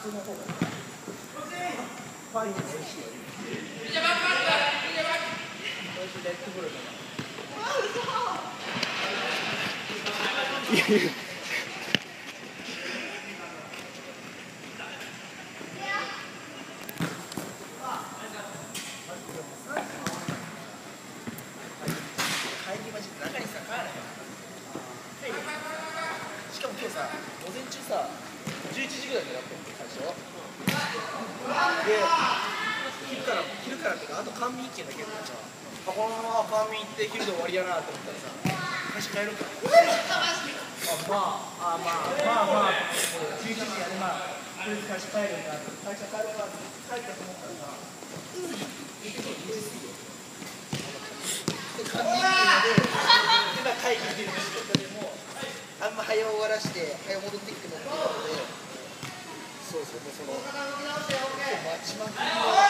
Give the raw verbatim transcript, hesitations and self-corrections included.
通の方がいい。ファインの練習より。練習レッドブルだな。いやいや。しかも今日さ、午前中さ、じゅういちじぐらいになったの最初。で、昼から、昼からってか、あと甘味一軒だけやったらさ、あ、このまま甘味行って昼で終わりやなと思ったらさ、会社帰るから。あ、まあ、あ、まあ、まあまあ、じゅういちじやね、まあ、とりあえず会社帰るんだって、会社帰ろうかって帰ったと思ったらさ、結構にじ過ぎよ。で、甘味一軒で、で、まあ会議してるんですけど、でも、あんま早終わらして、早戻ってきてもっていうので、そうそう、もうその、待ちまくりの。